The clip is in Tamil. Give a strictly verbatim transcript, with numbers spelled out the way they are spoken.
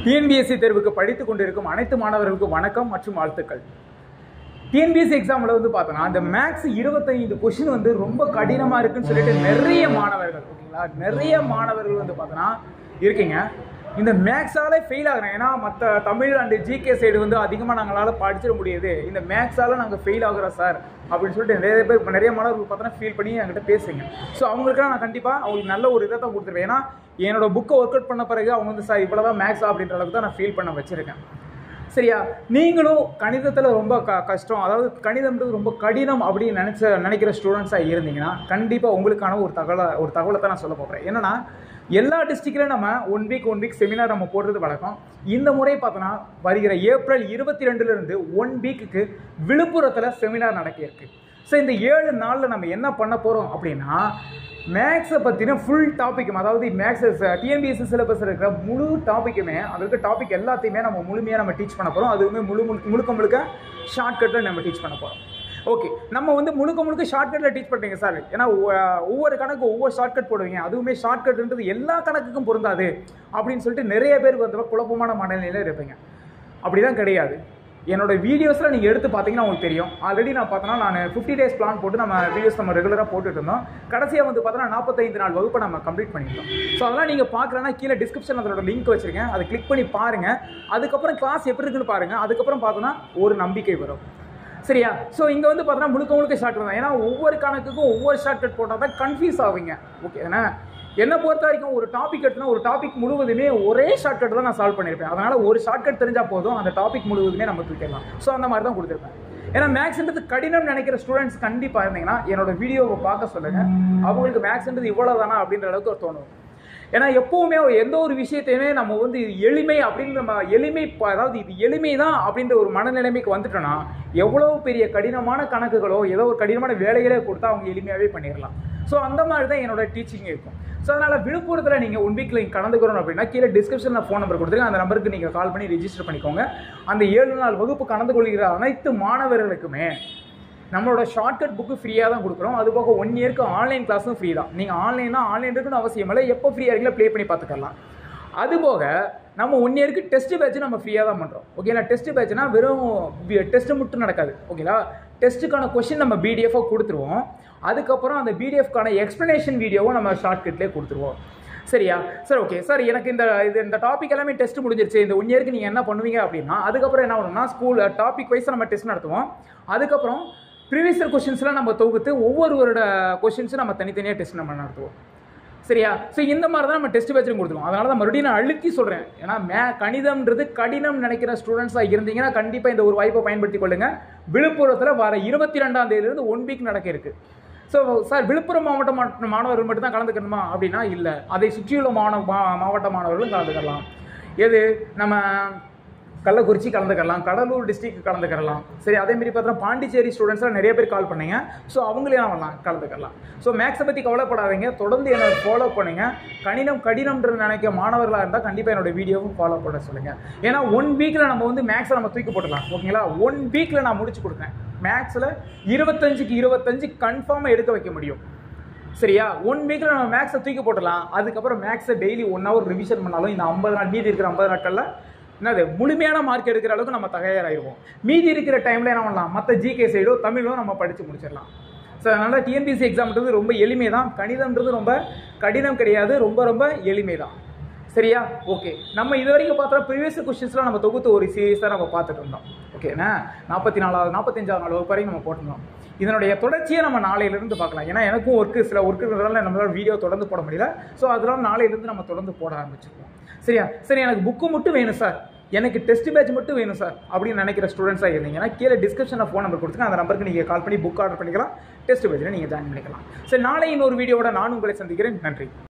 டிஎன்பிஎஸ்சி தேர்வுக்கு படித்துக் கொண்டிருக்கும் அனைத்து மாணவர்களுக்கும் வணக்கம் மற்றும் வாழ்த்துக்கள். டிஎன்பிஎஸ்சி எக்ஸாமில் வந்து பார்த்தோன்னா அந்த மேக்ஸ் இருபத்தைந்து கொஷின் வந்து ரொம்ப கடினமாக இருக்குன்னு சொல்லிட்டு நிறைய மாணவர்கள் ஓகேங்களா நிறைய மாணவர்கள் வந்து பார்த்தோன்னா இருக்கீங்க. இந்த மேக்ஸாலே ஃபெயில் ஆகுறேன். ஏன்னா மற்ற தமிழ் அண்டு ஜிகே சைடு வந்து அதிகமாக நாங்களால் படிச்சிட முடியாது, இந்த மேக்ஸால் நாங்கள் ஃபெயில் ஆகுறோம் சார் அப்படின்னு சொல்லிட்டு நிறைய பேர் இப்போ நிறைய மாணவர்கள் பார்த்தோன்னா ஃபீல் பண்ணி என்கிட்ட பேசுங்க. ஸோ அவங்களுக்குலாம் நான் கண்டிப்பாக அவங்களுக்கு நல்ல ஒரு இதை தான் கொடுத்துருவேன். ஏன்னா என்னோட புக்கை ஒர்க் அவுட் பண்ண பிறகு அவங்க வந்து சார் இவ்வளோ தான் மேக்ஸா அப்படின்ற அளவுக்கு தான் நான் ஃபீல் பண்ண வச்சுருக்கேன். சரியா, நீங்களும் கணிதத்தில் ரொம்ப க கஷ்டம் அதாவது கணிதம்ன்றது ரொம்ப கடினம் அப்படின்னு நினச்ச நினைக்கிற ஸ்டூடெண்ட்ஸாக இருந்தீங்கன்னா கண்டிப்பாக உங்களுக்கான ஒரு தகவலை ஒரு தகவலை தான் நான் சொல்ல போகிறேன். என்னென்னா எல்லா டிஸ்ட்ரிக்ட்லையும் நம்ம one week one week seminar நம்ம போடுறது வழக்கம். இந்த முறை பார்த்தோன்னா வருகிற ஏப்ரல் இருபத்தி ரெண்டுலேருந்து ஒன் வீக்குக்கு விழுப்புரத்தில் செமினார் நடக்க இருக்கு. ஸோ இந்த ஏழு நாளில் நம்ம என்ன பண்ண போகிறோம் அப்படின்னா மேக்ஸை பற்றின ஃபுல் டாப்பிக்கும் அதாவது மேக்ஸ் டிஎன்பிஎஸ்சி சிலபஸ் இருக்கிற முழு டாப்பிக்குமே அது இருக்க டாபிக் எல்லாத்தையுமே நம்ம முழுமையாக நம்ம டீச் பண்ண போகிறோம். அதுவுமே முழு முழுக்க முழுக்க ஷார்ட்கட்டில் நம்ம டீச் பண்ண போகிறோம். ஓகே, நம்ம வந்து முழுக்க முழுக்க ஷார்ட்கட்டில் டீச் பண்ணுறீங்க சார், ஏன்னா ஒவ்வொரு கணக்கு ஒவ்வொரு ஷார்ட்கட் போடுவீங்க, அதுவுமே ஷார்ட்கட்ன்றது எல்லா கணக்குக்கும் பொருந்தாது அப்படின்னு சொல்லிட்டு நிறைய பேர் வந்து குழப்பமான மனநிலையில் இருப்பீங்க. அப்படி தான் கிடையாது. என்னோட வீடியோஸில் நீங்கள் எடுத்து பார்த்தீங்கன்னா உங்களுக்கு தெரியும். ஆல்ரெடி நான் பார்த்தோன்னா நான் ஃபிஃப்டி டேஸ் பிளான் போட்டு நம்ம வீடியோஸ் நம்ம ரெகுலராக போட்டுட்டு இருந்தோம். கடைசியாக வந்து பார்த்தோன்னா நாற்பத்தைந்து நாள் வகுப்பை நம்ம கம்ப்ளீட் பண்ணிட்டோம். ஸோ அதெல்லாம் நீங்கள் பார்க்குறேன்னா கீழே டிஸ்கிரிப்ஷன் அதோட லிங்க் வச்சுருக்கேன், அதை கிளிக் பண்ணி பாருங்கள். அதுக்கப்புறம் கிளாஸ் எப்படி இருக்குன்னு பாருங்கள். அதுக்கப்புறம் பார்த்தோன்னா ஒரு நம்பிக்கை வரும். சரியா, ஸோ இங்கே வந்து பார்த்தோன்னா முழுக்க முழுக்க ஷார்ட்கட் தான். ஏன்னா ஒவ்வொரு கணக்குக்கும் ஒவ்வொரு ஷார்ட்கட் போட்டால் தான் கன்ஃபியூஸ் ஆகுங்க. ஓகே தானே? என்னை பொறுத்த வரைக்கும் ஒரு டாபிக் எடுத்துனா ஒரு டாபிக் முழுவதுமே ஒரே ஷார்ட்கட் தான் நான் சால்வ் பண்ணியிருப்பேன். அதனால் ஒரு ஷார்ட்கட் தெரிஞ்சால் போதும், அந்த டாபிக் முழுவதுமே நம்ம தூக்கிடலாம். ஸோ அந்த மாதிரி தான் கொடுத்துருப்பேன். ஏன்னா மேக்ஸ்ன்றது கடினம் நினைக்கிற ஸ்டூடெண்ட்ஸ் கண்டிப்பாக இருந்தீங்கன்னா என்னோட வீடியோவை பார்க்க சொல்லுங்கள். அவங்களுக்கு மேக்ஸ்ன்றது இவ்வளோ தானா அப்படின்ற அளவுக்கு ஒரு தோணும். ஏன்னா எப்போவுமே எந்த ஒரு விஷயத்தையுமே நம்ம வந்து இது எளிமை அப்படின்னு நம்ம எளிமை அதாவது இது எளிமை தான் அப்படின்ற ஒரு மனநிலைமைக்கு வந்துட்டோன்னா எவ்வளோ பெரிய கடினமான கணக்குகளோ ஏதோ ஒரு கடினமான வேலைகளே கொடுத்தா அவங்க எளிமையாகவே பண்ணிடலாம். ஸோ அந்த மாதிரி தான் என்னோட டீச்சிங் இருக்கும். ஸோ அதனால் விழுப்புரத்தில் நீங்கள் ஒன் வீக்கில் நீங்கள் கலந்துக்கிறோம் அப்படின்னா கீழே டிஸ்கிரிப்ஷனில் ஃபோன் நம்பர் கொடுத்துருக்கேன், அந்த நம்பருக்கு நீங்கள் கால் பண்ணி ரிஜிஸ்டர் பண்ணிக்கோங்க. அந்த ஏழு நாள் வகுப்பு கலந்து கொள்கிற அனைத்து மாணவர்களுக்குமே நம்மளோட ஷார்ட்கட் புக்கு ஃப்ரீயாக தான் கொடுக்குறோம். அது போக ஒன் இயருக்கு ஆன்லைன் கிளாஸும் ஃப்ரீ தான். நீங்கள் ஆன்லைன்னா ஆன்லைன் இருக்குன்னு அவசியம் இல்லை, எப்போ ஃப்ரீயாக இருக்கீங்களோ ப்ளே பண்ணி பார்த்துக்கலாம். அதுபோக நம்ம ஒன் இயருக்கு டெஸ்ட் பேட்ச் நம்ம ஃப்ரீயாக தான் பண்ணுறோம். ஓகேங்களா, டெஸ்ட் பேட்ச்னா வெறும் டெஸ்ட்டு மட்டும் நடக்காது. ஓகேங்களா, டெஸ்ட்டுக்கான கொஸ்டின் நம்ம பிடிஎஃபாக கொடுத்துருவோம். அதுக்கப்புறம் அந்த பிடிஎஃப்கான எக்ஸ்ப்ளனேஷன் வீடியோவும் நம்ம ஷார்ட்கட்லேயே கொடுத்துருவோம். சரியா சார்? ஓகே சார், எனக்கு இந்த இது இந்த டாபிக் எல்லாமே டெஸ்ட் முடிஞ்சிருச்சு, இந்த ஒன் இயருக்கு நீங்கள் என்ன பண்ணுவீங்க அப்படின்னா அதுக்கப்புறம் என்ன பண்ணணும்னா ஸ்கூல் டாபிக் வைஸ் நம்ம டெஸ்ட் நடத்துவோம். அதுக்கப்புறம் ப்ரீவியஸ் இயர் கொஸ்டின்ஸ்லாம் நம்ம தொகுத்து ஒவ்வொருவரோட கொஸ்டின்ஸும் நம்ம தனித்தனியாக டெஸ்ட் நம்ம நடத்துவோம். சரியா? ஸோ இந்த மாதிரி தான் நம்ம டெஸ்ட் பேட்சும் கொடுத்துருவோம். அதனால தான் மறுபடியும் நான் அழுத்தி சொல்கிறேன். ஏன்னா மே கணிதம்ன்றது கடினம் நினைக்கிற ஸ்டூடெண்ட்ஸாக இருந்தீங்கன்னா கண்டிப்பாக இந்த ஒரு வாய்ப்பை பயன்படுத்தி கொள்ளுங்கள். விழுப்புரத்தில் வர இருபத்தி ரெண்டாம் தேதியிலிருந்து ஒன் வீக் நடக்க இருக்குது. ஸோ சார் விழுப்புரம் மாவட்ட மாணவர்கள் மட்டும் தான் கலந்துக்கணுமா அப்படின்னா இல்லை, அதை சுற்றியுள்ள மாணவ மாவட்ட மாணவர்களும் கலந்துக்கலாம். எது நம்ம கள்ளக்குறிச்சி கலந்துக்கலாம், கடலூர் டிஸ்ட்ரிக்ட் கலந்துக்கலாம். சரி, அதேமாரி பார்த்தா பாண்டிச்சேரி ஸ்டூடெண்ட்ஸ்லாம் நிறைய பேர் கால் பண்ணீங்க. ஸோ அவங்களே வரலாம் கலந்துக்கலாம். ஸோ மேக்ஸை பற்றி கவலைப்படாதீங்க, தொடர்ந்து என்னை ஃபாலோ பண்ணுங்கள். கணிதம் கடினம்ன்ற நினைக்க மாணவர்களாக இருந்தால் கண்டிப்பாக என்னோடய வீடியோவும் ஃபாலோ பண்ண சொல்லுங்கள். ஏன்னா ஒன் வீக்கில் நம்ம வந்து மேக்ஸை நம்ம தூக்கி போட்டுக்கலாம். ஓகேங்களா, ஒன் வீக்கில் நான் முடிச்சு கொடுக்குறேன். மேக்ஸில் இருபத்தஞ்சுக்கு இருபத்தஞ்சு கன்ஃபார்மாக எடுக்க வைக்க முடியும். சரியா, ஒன் வீக்கில் நம்ம மேக்ஸை தூக்கி போட்டலாம். அதுக்கப்புறம் மேக்ஸை டெய்லி ஒன் ஹவர் ரிவிஷன் பண்ணாலும் இந்த ஐம்பது நாள் மீதி இருக்கிற ஐம்பது நாட்களில் என்னது முழுமையான மார்க் எடுக்கிற அளவுக்கு நம்ம தயாராகிடுவோம். மீதி இருக்கிற டைமில் என்ன பண்ணலாம், மற்ற ஜிகே சைடோ தமிழோ நம்ம படித்து முடிச்சிடலாம். ஸோ அதனால் டிஎன்பிஎஸ்சி எக்ஸாம்ன்றது ரொம்ப எளிமை தான். கணிதம்ன்றது ரொம்ப கடினம் கிடையாது, ரொம்ப ரொம்ப எளிமை தான். சரியா? ஓகே, நம்ம இது வரைக்கும் பார்த்தா ப்ரீவியஸ் கொஸ்டின்ஸ்லாம் நம்ம தொகுத்து ஒரு சீரியஸாக நம்ம பார்த்துட்டு இருந்தோம். ஓகேண்ணா, நாற்பத்தி நாலாவது நாற்பத்தஞ்சாவது நாள் வகுப்பு வரைக்கும் நம்ம போட்டிருந்தோம். இதனுடைய தொடர்ச்சியை நம்ம நாளையிலிருந்து பார்க்கலாம். ஏன்னா எனக்கும் ஒர்க்கு சில ஒர்க்கு இருக்கிறதால நம்மளால் வீடியோ தொடர்ந்து போட முடியல. ஸோ அதெல்லாம் நாளையிலிருந்து நம்ம தொடர்ந்து போட ஆரம்பிச்சிருக்கோம். சரியா? சரி, எனக்கு புக்கு மட்டும் வேணும் சார், எனக்கு டெஸ்ட் பேட்ச் மட்டும் வேணும் சார் அப்படின்னு நினைக்கிற ஸ்டூடெண்ட்ஸாக இருந்தீங்கன்னா கீழே டிஸ்கிரிப்ஷனில் ஃபோன் நம்பர் கொடுத்துங்க, அந்த நம்பருக்கு நீங்கள் கால் பண்ணி புக் ஆர்டர் பண்ணிக்கலாம், டெஸ்ட் பேட்சில் நீங்கள் ஜாயின் பண்ணிக்கலாம். சரி, நாளை இன்னொரு வீடியோவோட நான் உங்களை சந்திக்கிறேன். நன்றி.